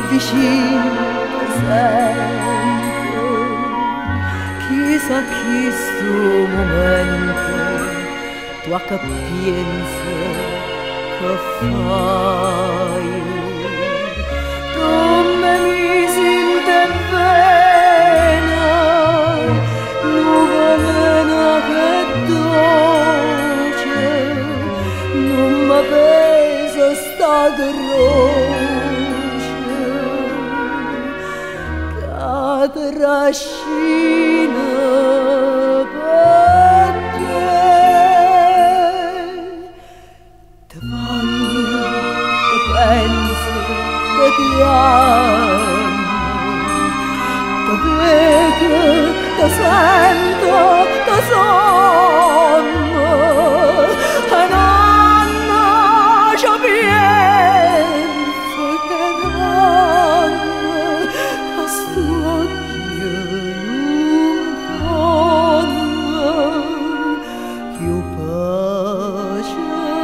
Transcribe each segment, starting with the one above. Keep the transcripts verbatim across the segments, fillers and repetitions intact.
vicino presente, chissà chi sto momento tua capienza che fai. Tu me misi in te vena, nuvolena che dolce, non mi pesa sta croce, che trascina per te. Te voglio, te penso, te ti amo, te vedo, te sento, te sono, e non ci penso che non, a sto occhio non più pace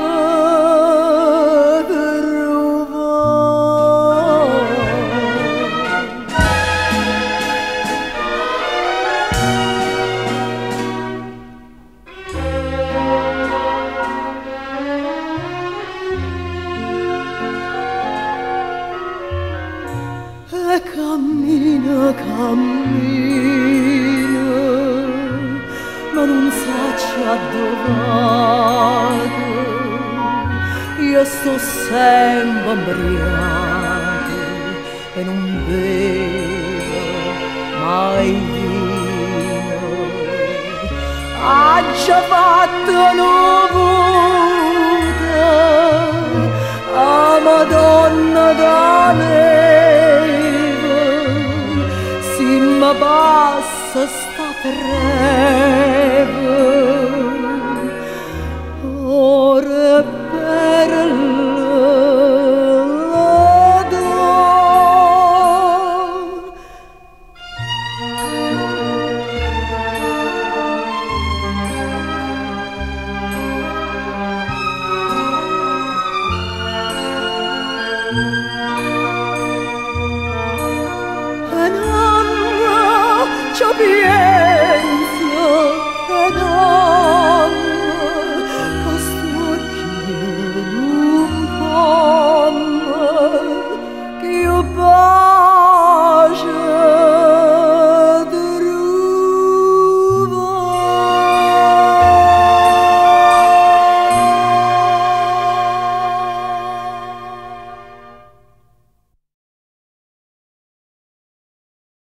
e cammina, cammina, ma non sa dove vado. Io sto sempre ubriaco e non bevo mai vino. Ha già fatto nuvola a Madonna da neve, si mi passa sta breve, ora per l'ador. Thank you.